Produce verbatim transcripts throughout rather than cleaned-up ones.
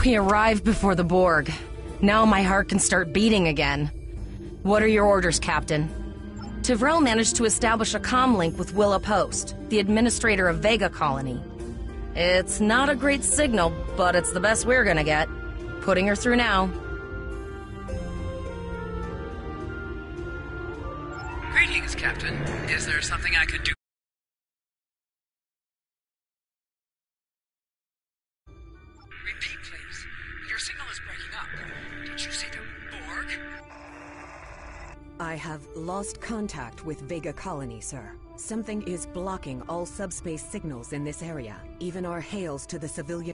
We arrived before the Borg. Now my heart can start beating again. What are your orders, Captain? Tivrel managed to establish a comm link with Willa Post, the administrator of Vega Colony. It's not a great signal, but it's the best we're gonna get. Putting her through now. Greetings, Captain. Is there something I could do? Repeat, please. Your signal is breaking up. Did you say the Borg? I have lost contact with Vega Colony, sir. Something is blocking all subspace signals in this area. Even our hails to the civilian...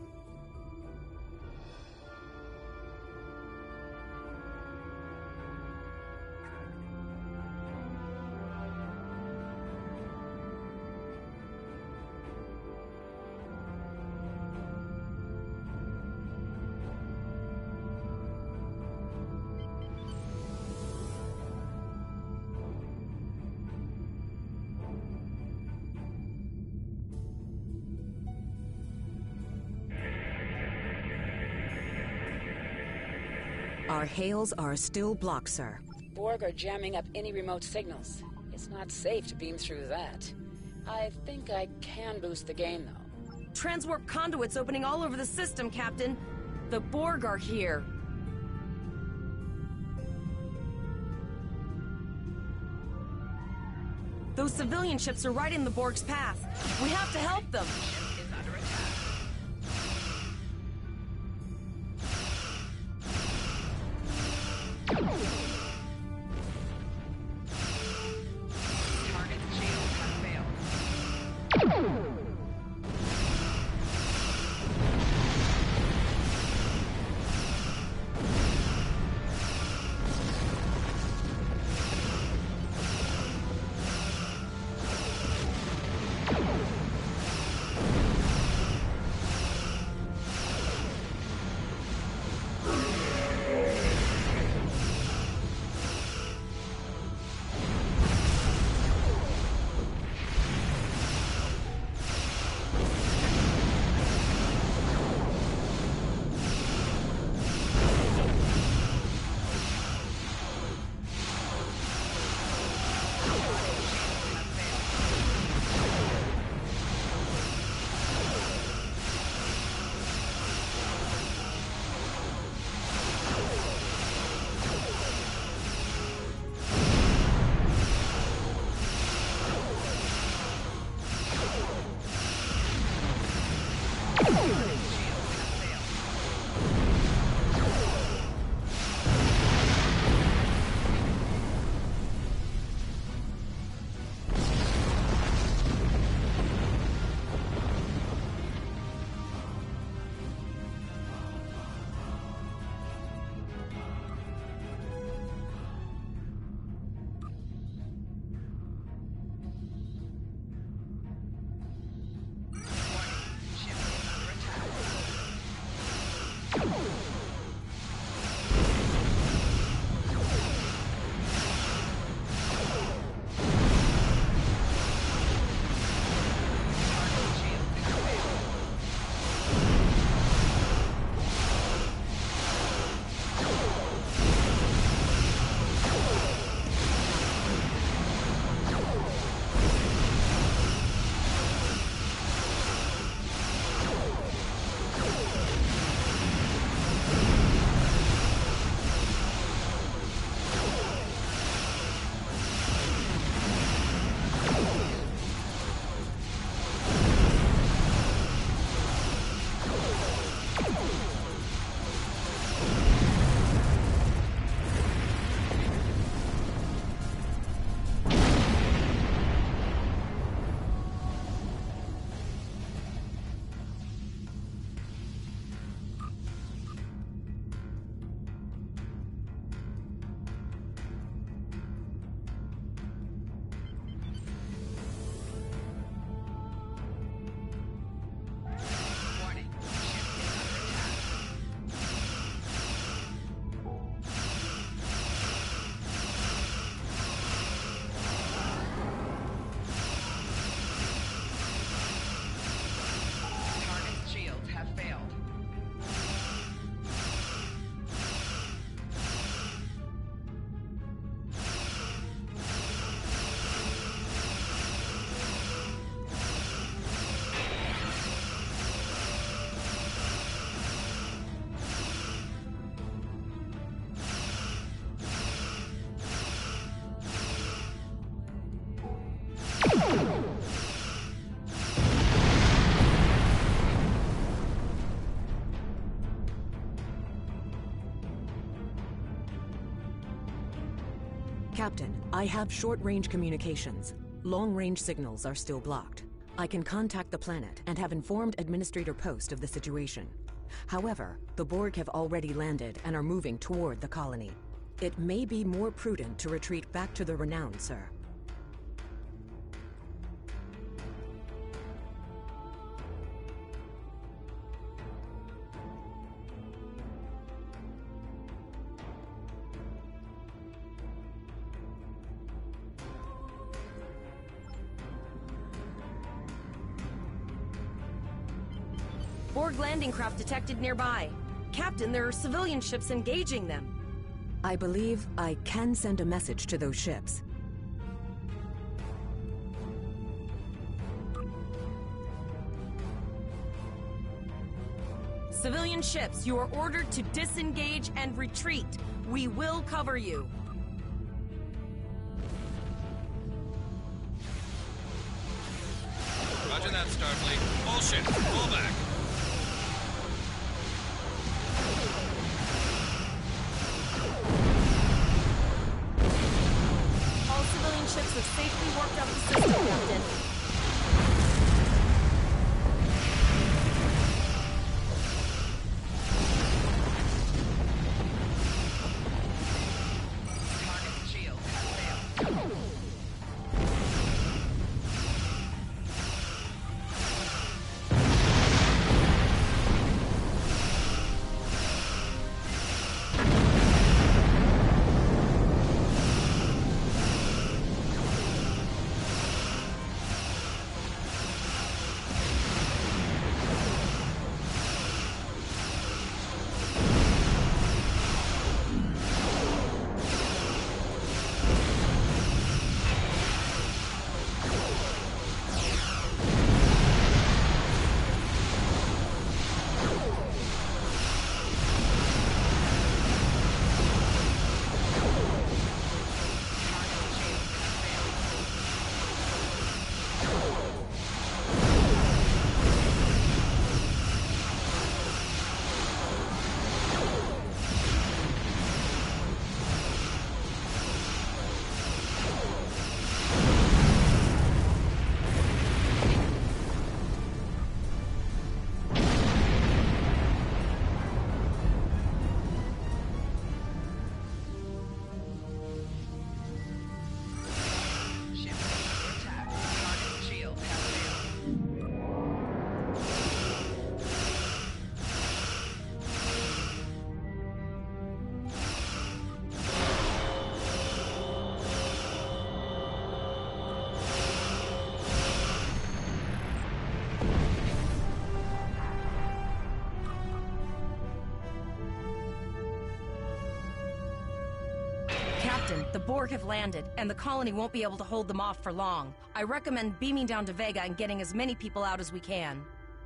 Our hails are still blocked, sir. Borg are jamming up any remote signals. It's not safe to beam through that. I think I can boost the gain, though. Transwarp conduits opening all over the system, Captain. The Borg are here. Those civilian ships are right in the Borg's path. We have to help them. Captain, I have short-range communications. Long-range signals are still blocked. I can contact the planet and have informed Administrator Post of the situation. However, the Borg have already landed and are moving toward the colony. It may be more prudent to retreat back to the Renown, sir. Borg landing craft detected nearby. Captain, there are civilian ships engaging them. I believe I can send a message to those ships. Civilian ships, you are ordered to disengage and retreat. We will cover you. Roger that, Starfleet. Bullshit. Pull back. All civilian ships have safely warped up the system, Captain. Target shield has failed. Captain, the Borg have landed, and the colony won't be able to hold them off for long. I recommend beaming down to Vega and getting as many people out as we can.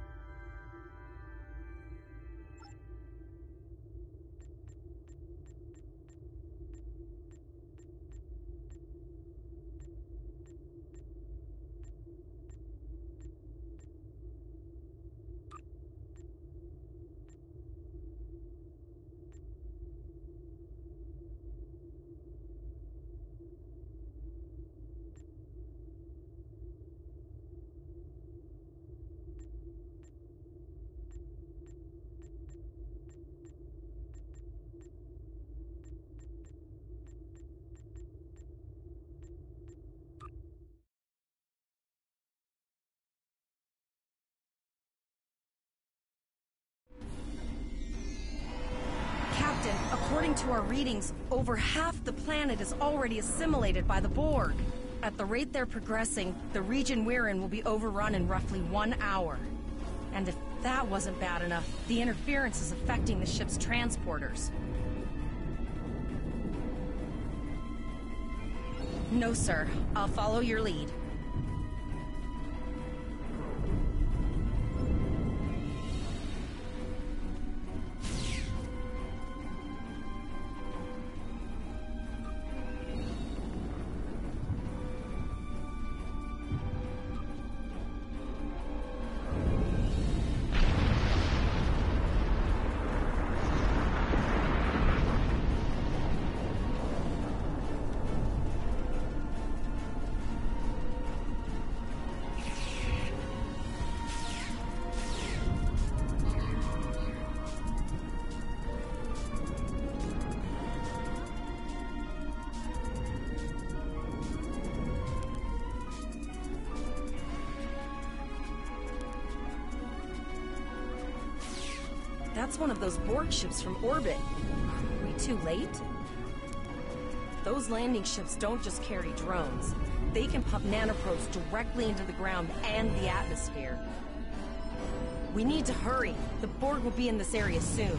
Captain, according to our readings, over half the planet is already assimilated by the Borg. At the rate they're progressing, the region we're in will be overrun in roughly one hour. And if that wasn't bad enough, the interference is affecting the ship's transporters. No, sir. I'll follow your lead. That's one of those Borg ships from orbit. Are we too late? Those landing ships don't just carry drones. They can pump nanoprobes directly into the ground and the atmosphere. We need to hurry. The Borg will be in this area soon.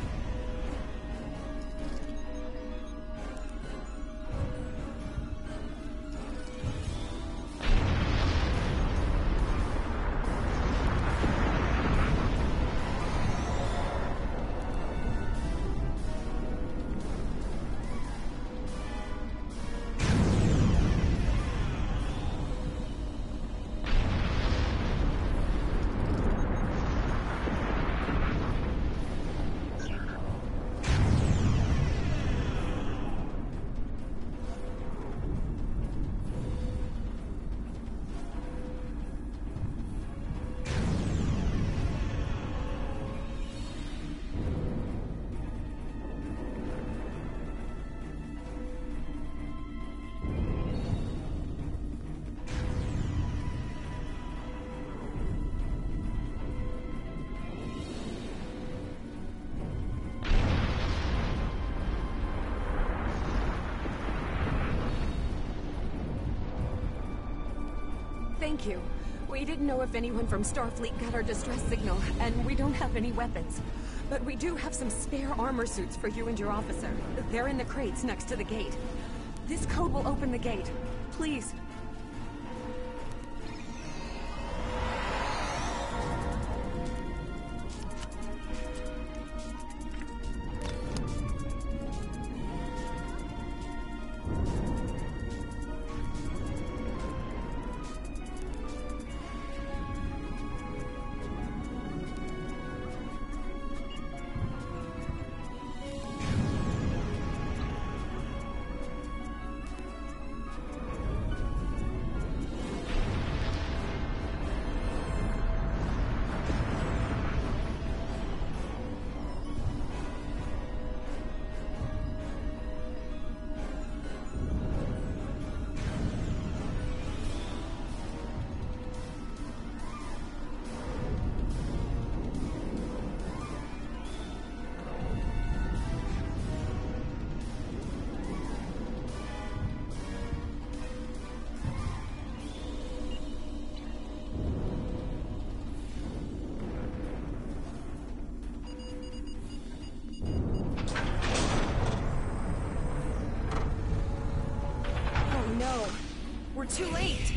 Thank you. We didn't know if anyone from Starfleet got our distress signal, and we don't have any weapons. But we do have some spare armor suits for you and your officer. They're in the crates next to the gate. This code will open the gate. Please. We're too late!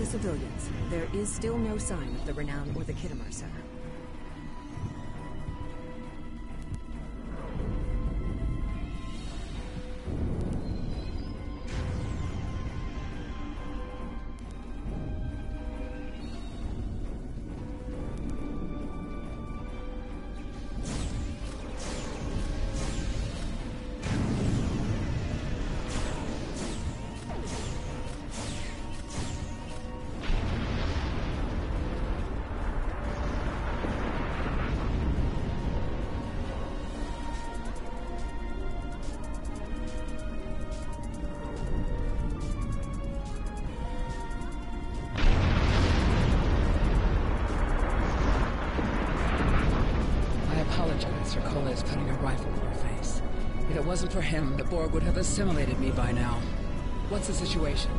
civilians, there is still no sign of the Renown or the Khitomer, sir. Sir Kola is putting a rifle in your face. If it wasn't for him, the Borg would have assimilated me by now. What's the situation?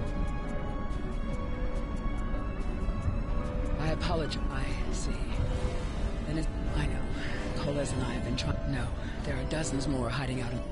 I apologize. I see. Then it's... I know. Kolas and I have been trying... No, there are dozens more hiding out in...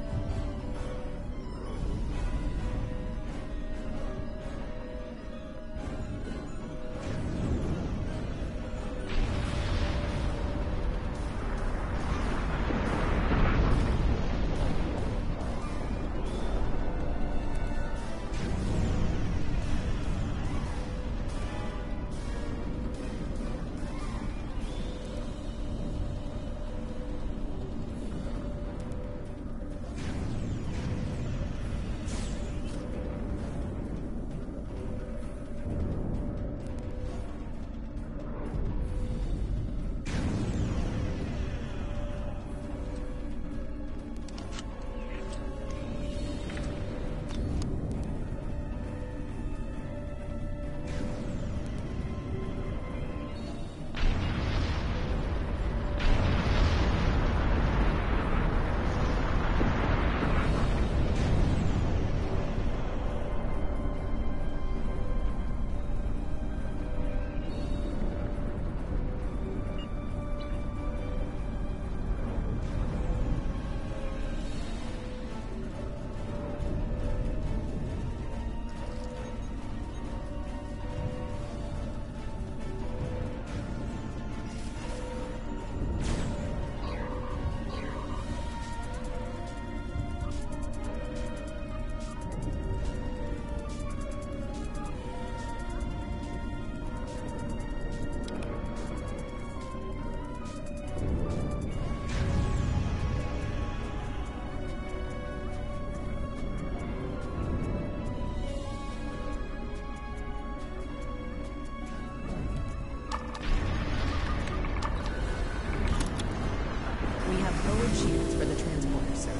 Shields for the transporter, sir.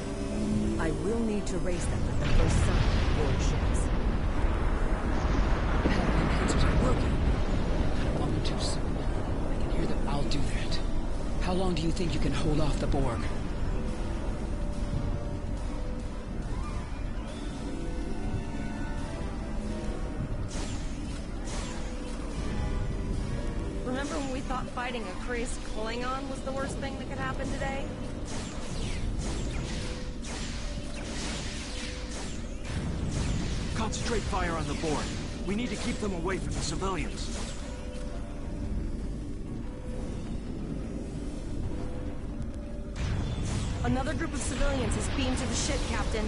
I will need to raise them with the first sign of Borg ships. The enhancers are working. I don't want them too soon. I can hear them. I'll do that. How long do you think you can hold off the Borg? Remember when we thought fighting a crazed Klingon was the worst thing that could happen today? Concentrate fire on the Borg. We need to keep them away from the civilians. Another group of civilians has beamed to the ship, Captain.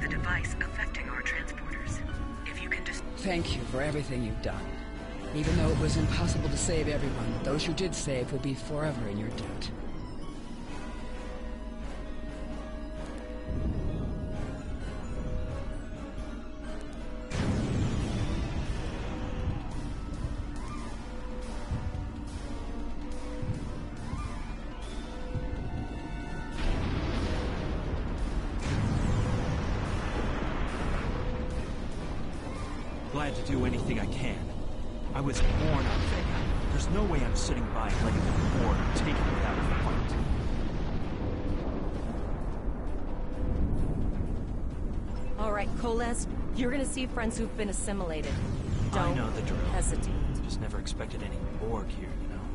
the device affecting our transporters. If you can just... Thank you for everything you've done. Even though it was impossible to save everyone, those you did save will be forever in your debt. Glad to do anything I can. I was born on Vega. There's no way I'm sitting by and letting the Borg take it without a fight. All right, Koles, you're gonna see friends who've been assimilated. Don't I know the drill. hesitate. Just never expected any Borg here, you know?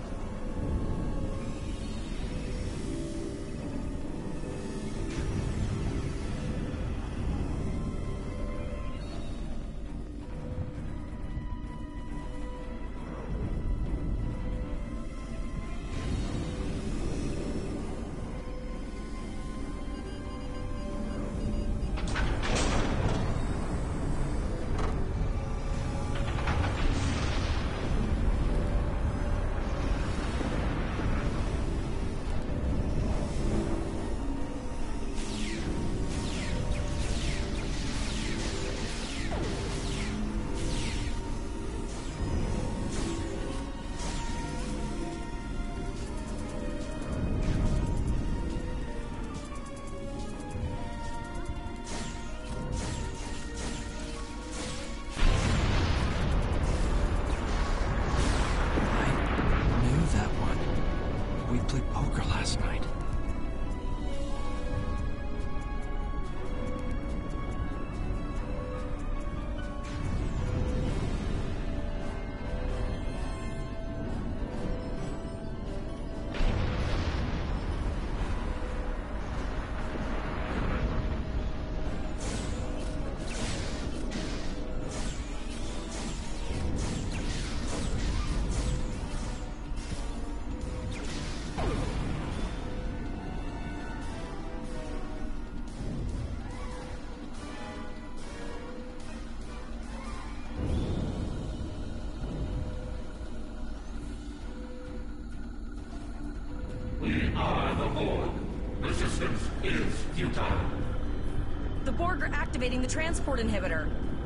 The Borg are activating the transport inhibitor.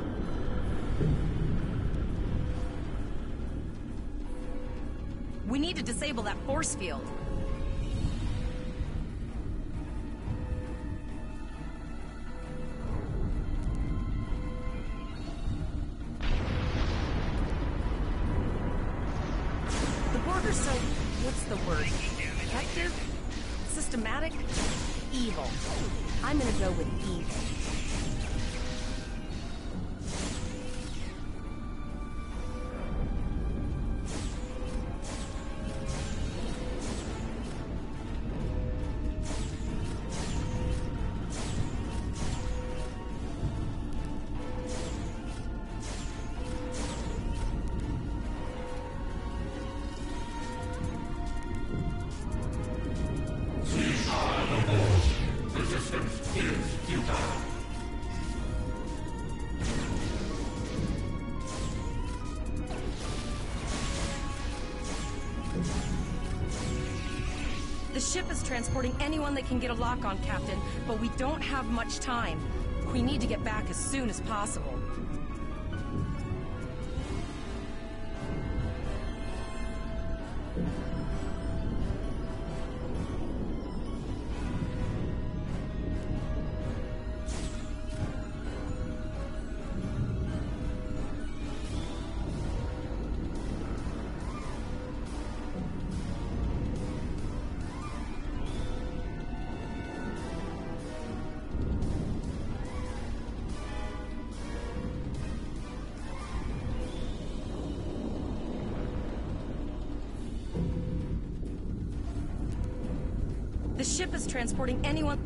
We need to disable that force field. The Borg are so... what's the word? Effective? Systematic? Evil. I'm gonna go with evil. The ship is transporting anyone that can get a lock on, Captain, but we don't have much time. We need to get back as soon as possible. The ship is transporting anyone...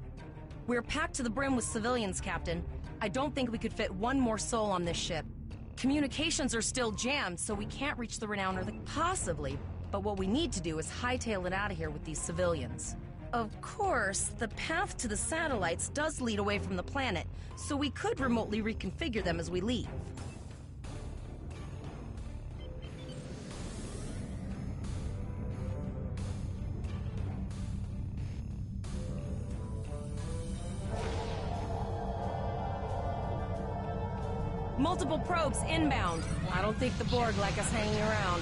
We're packed to the brim with civilians, Captain. I don't think we could fit one more soul on this ship. Communications are still jammed, so we can't reach the Renown or the... Possibly, but what we need to do is hightail it out of here with these civilians. Of course, the path to the satellites does lead away from the planet, so we could remotely reconfigure them as we leave. Multiple probes inbound. I don't think the Borg like us hanging around.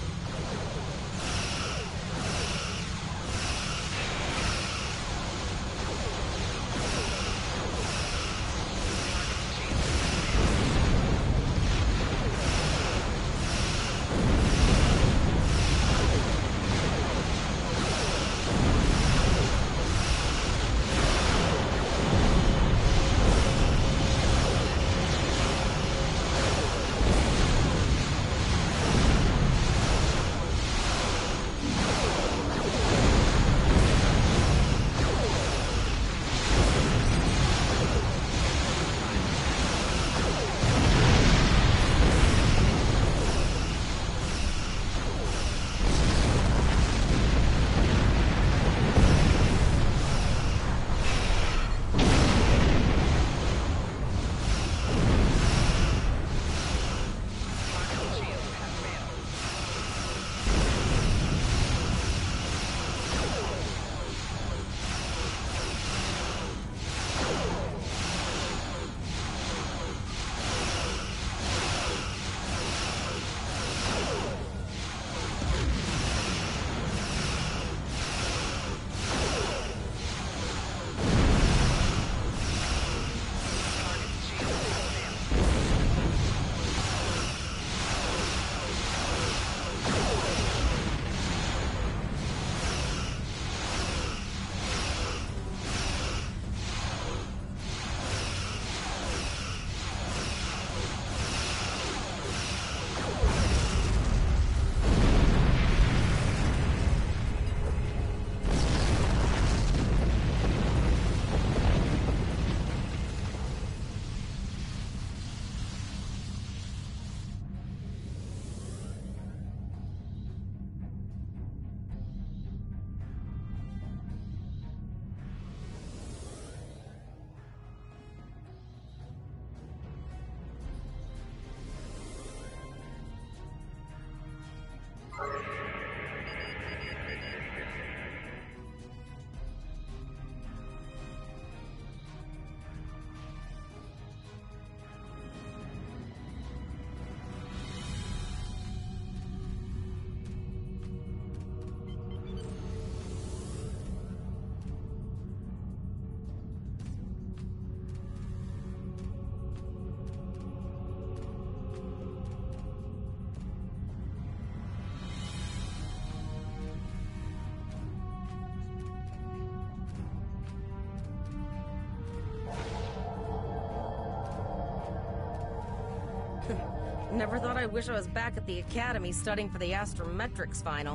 Never thought I'd wish I was back at the Academy studying for the Astrometrics final.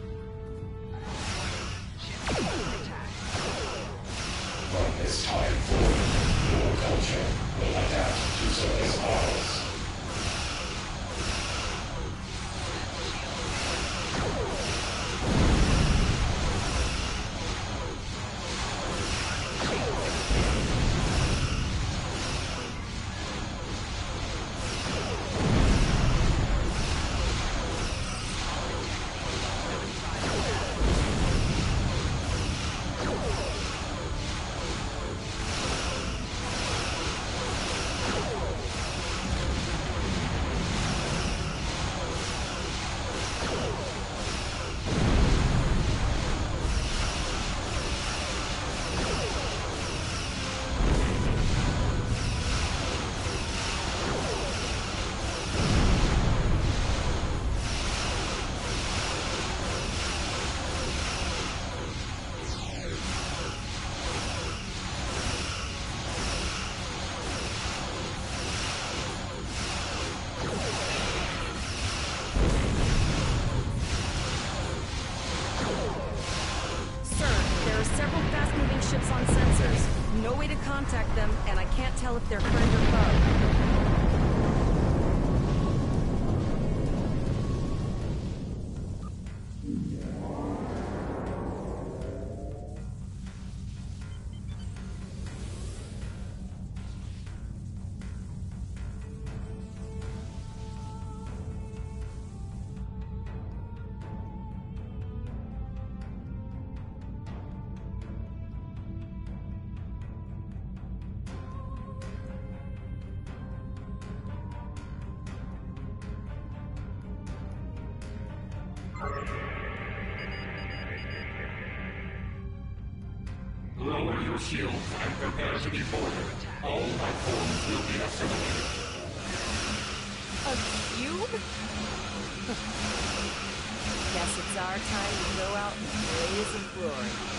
From this time forward, your culture will adapt to service ours. Ships on sensors. No way to contact them, and I can't tell if they're friend or foe. Lower your shields and prepare to be boarded. All life forms will be assimilated. A cube? Guess it's our time to go out in a blaze of glory.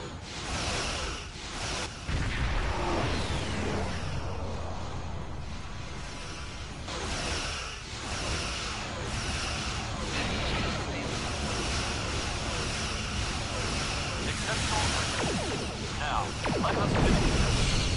Now, let us finish this.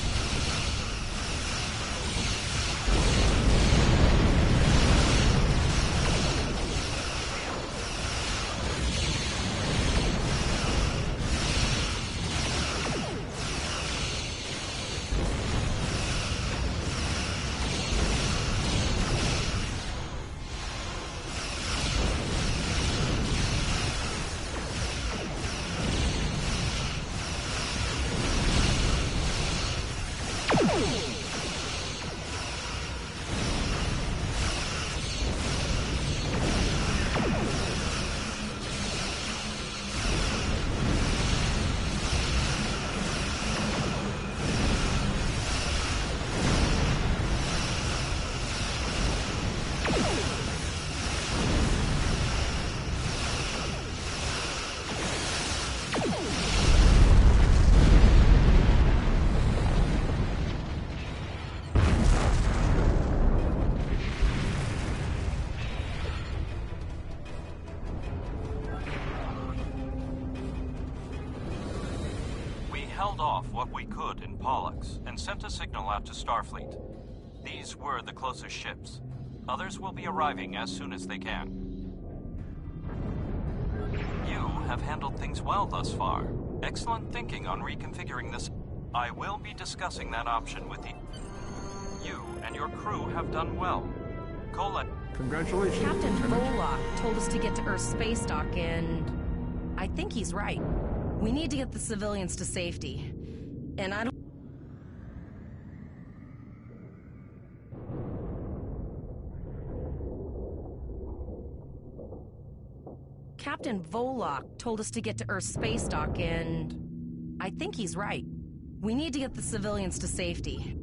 Held off what we could in Pollux and sent a signal out to Starfleet. These were the closest ships. Others will be arriving as soon as they can. You have handled things well thus far. Excellent thinking on reconfiguring this. I will be discussing that option with you. You and your crew have done well. Colette. Congratulations. Captain Volok told us to get to Earth's space dock, and I think he's right. We need to get the civilians to safety. And I don't... Captain Volok told us to get to Earth's space dock, and I think he's right. We need to get the civilians to safety.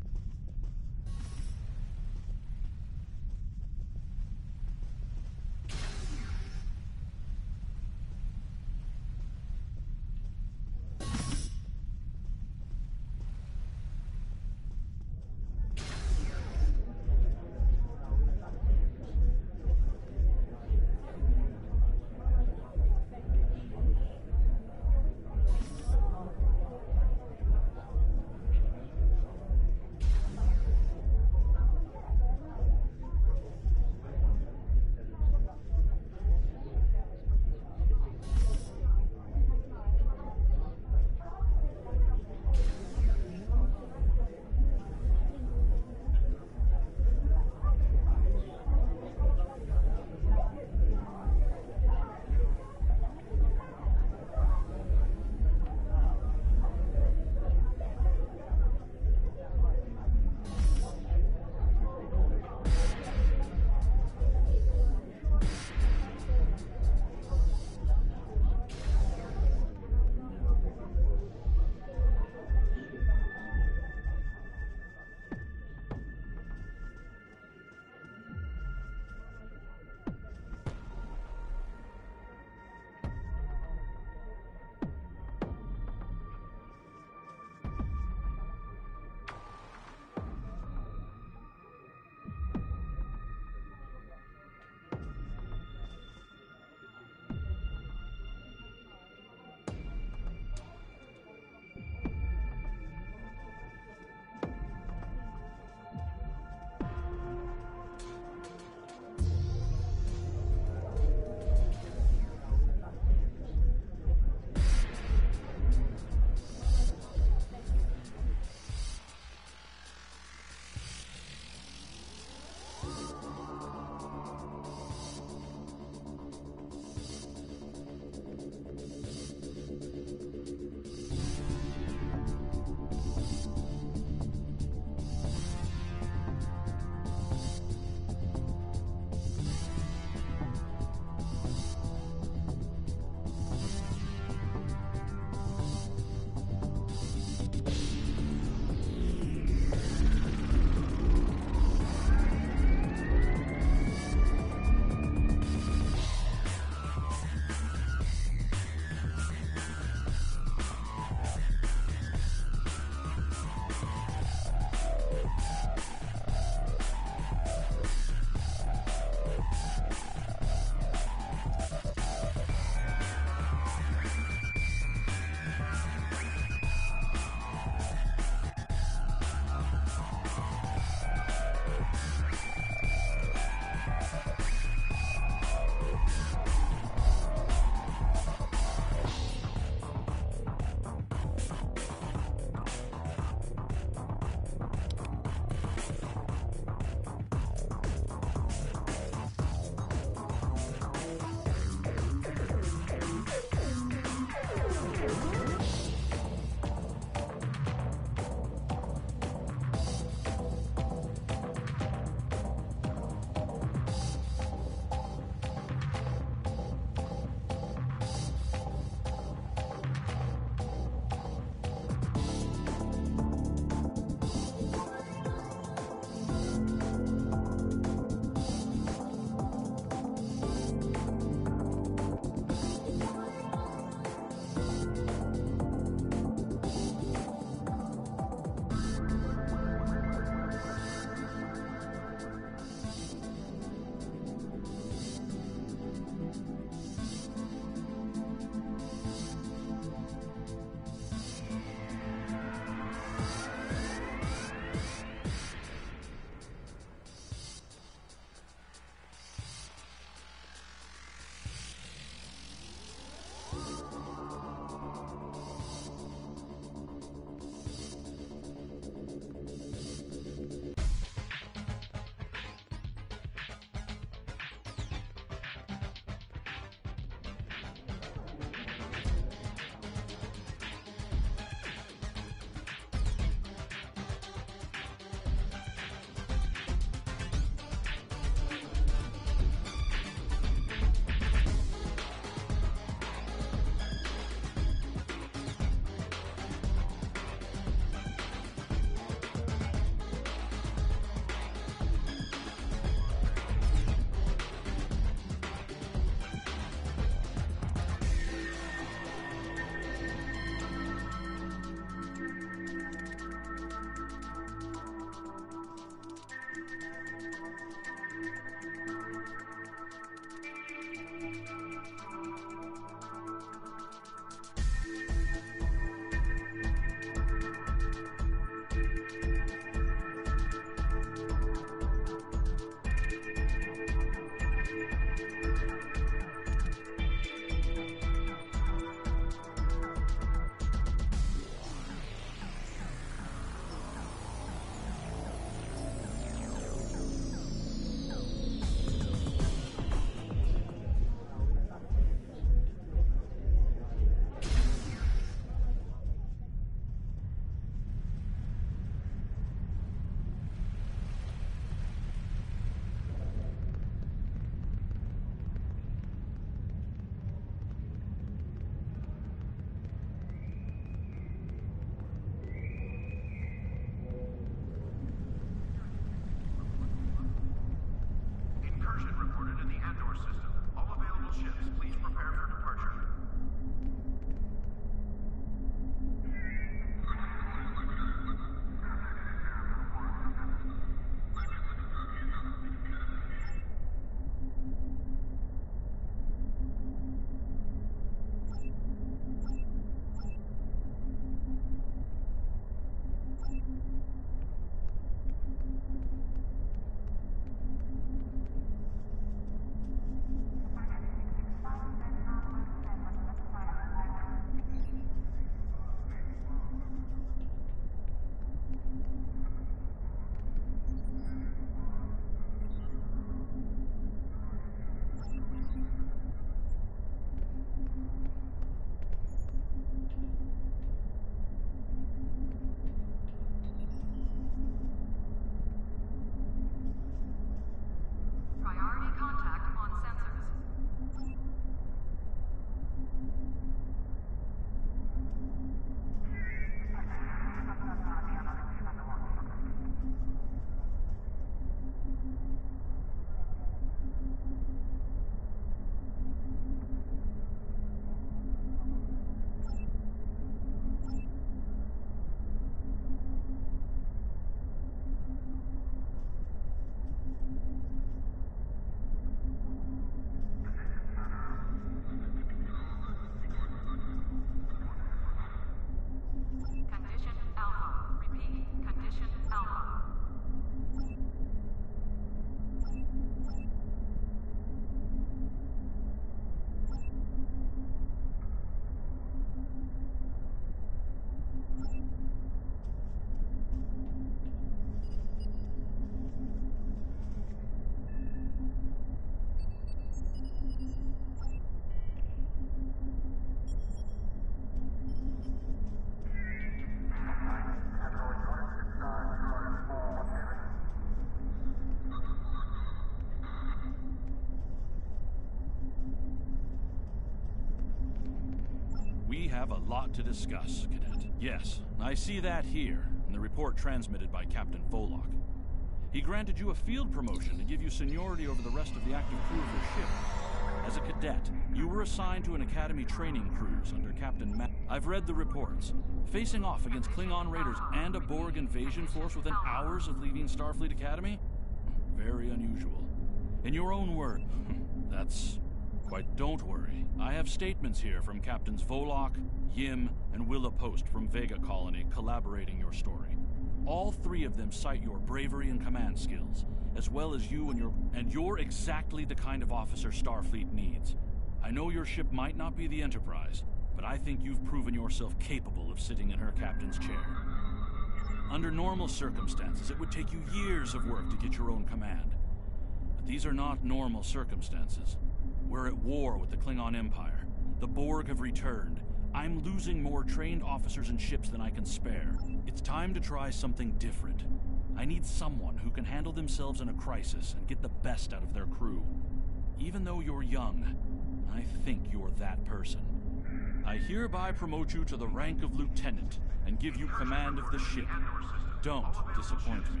We have a lot to discuss, Cadet. Yes, I see that here, in the report transmitted by Captain Volok. He granted you a field promotion to give you seniority over the rest of the active crew of your ship. As a cadet, you were assigned to an Academy training cruise under Captain Matt. I've read the reports. Facing off against Klingon raiders and a Borg invasion force within hours of leaving Starfleet Academy? Very unusual. In your own word, that's quite... Don't worry. I have statements here from Captains Volok, Yim, and Willa Post from Vega Colony collaborating your story. All three of them cite your bravery and command skills, as well as you and your... And you're exactly the kind of officer Starfleet needs. I know your ship might not be the Enterprise, but I think you've proven yourself capable of sitting in her captain's chair. Under normal circumstances, it would take you years of work to get your own command. But these are not normal circumstances. We're at war with the Klingon Empire. The Borg have returned. I'm losing more trained officers and ships than I can spare. It's time to try something different. I need someone who can handle themselves in a crisis and get the best out of their crew. Even though you're young, I think you're that person. I hereby promote you to the rank of lieutenant and give you command of the ship. Don't disappoint me.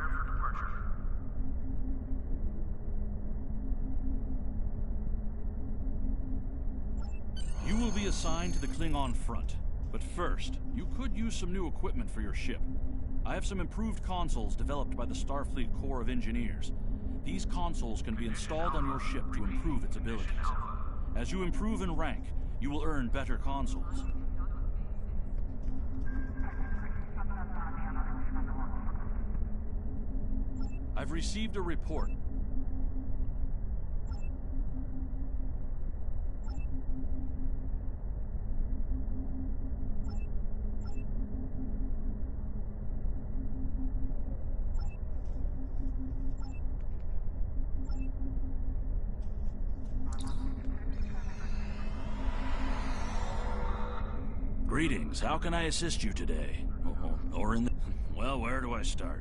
You will be assigned to the Klingon front. But first, you could use some new equipment for your ship. I have some improved consoles developed by the Starfleet Corps of Engineers. These consoles can be installed on your ship to improve its abilities. As you improve in rank, you will earn better consoles. I've received a report. Greetings, how can I assist you today? Oh, or in the... Well, where do I start?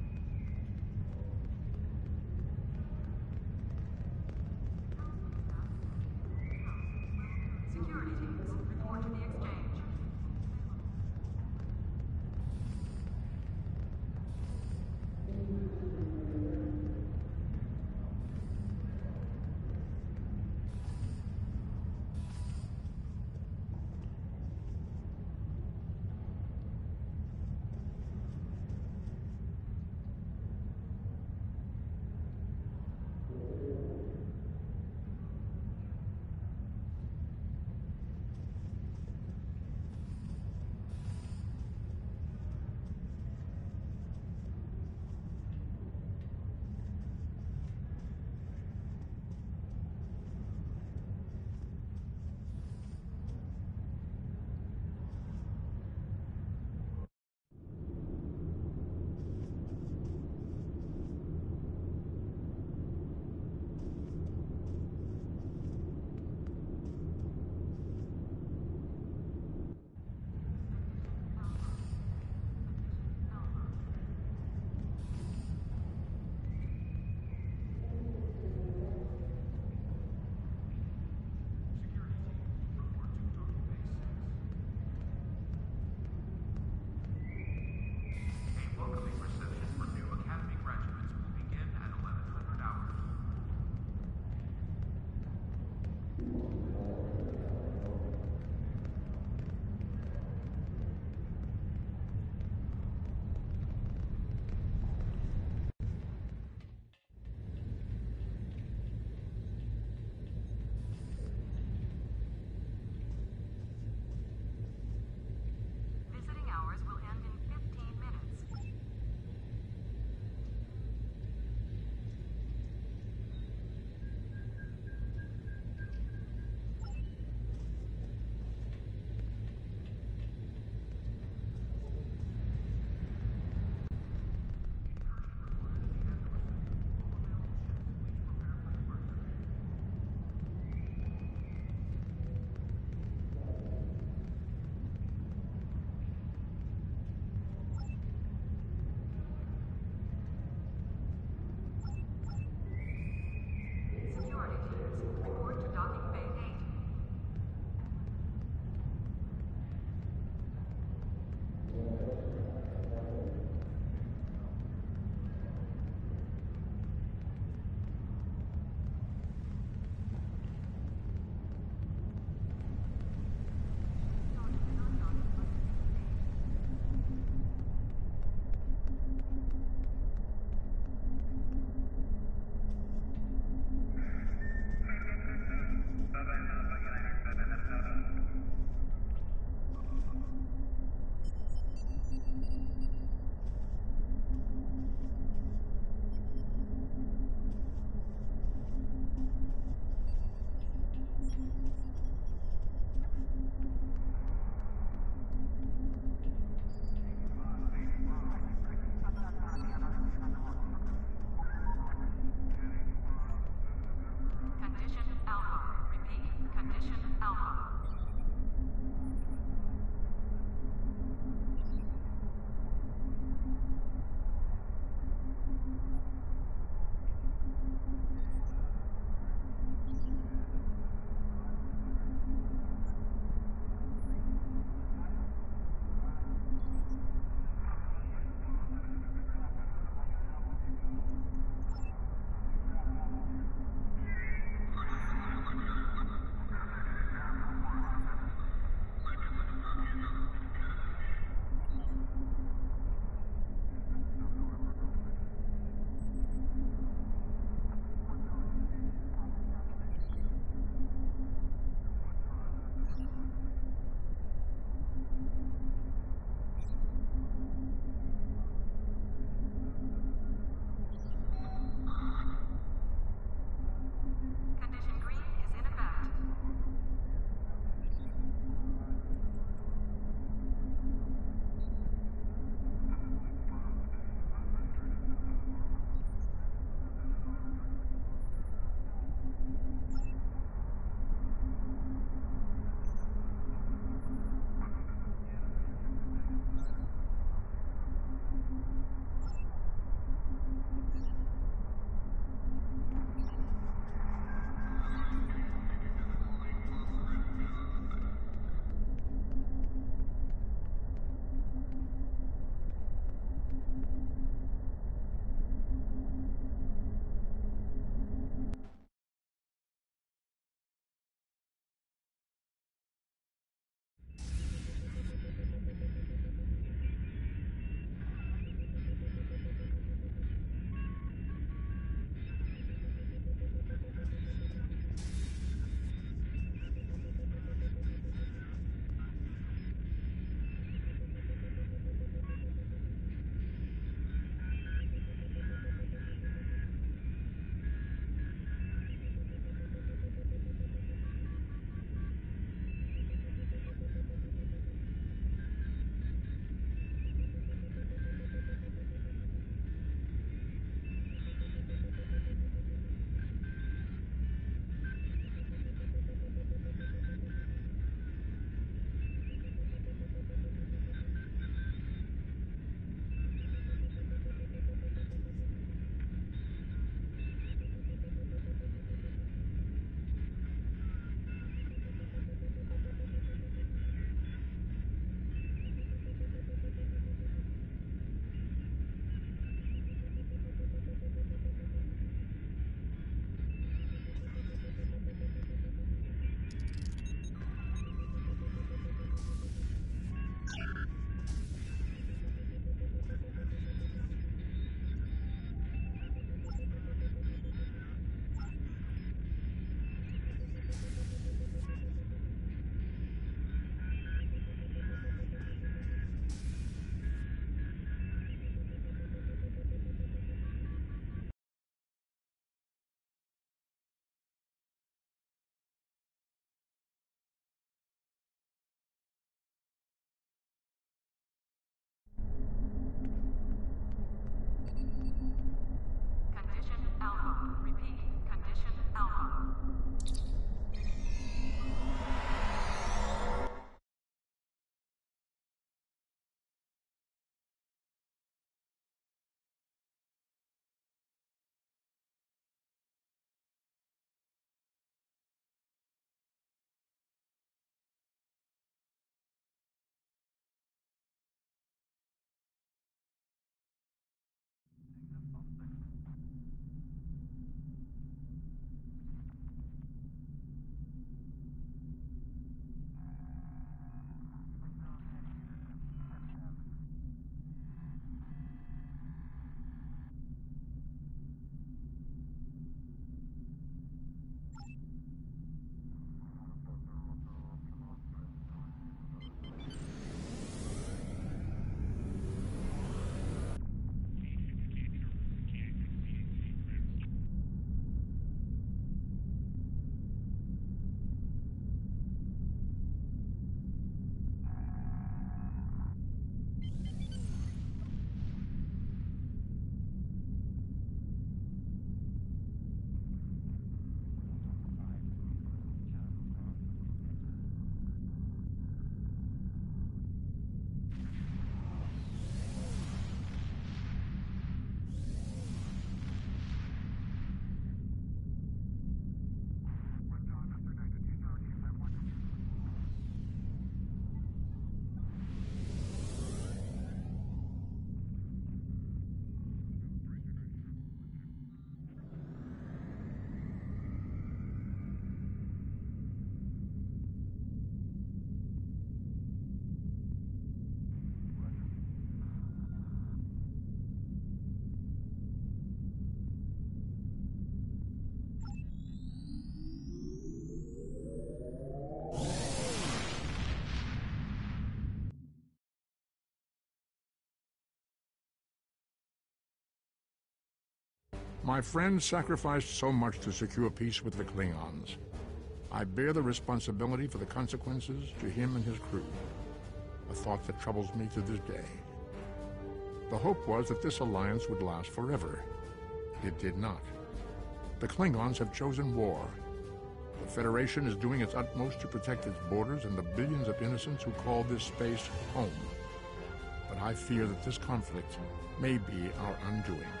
My friend sacrificed so much to secure peace with the Klingons. I bear the responsibility for the consequences to him and his crew, a thought that troubles me to this day. The hope was that this alliance would last forever. It did not. The Klingons have chosen war. The Federation is doing its utmost to protect its borders and the billions of innocents who call this space home. But I fear that this conflict may be our undoing.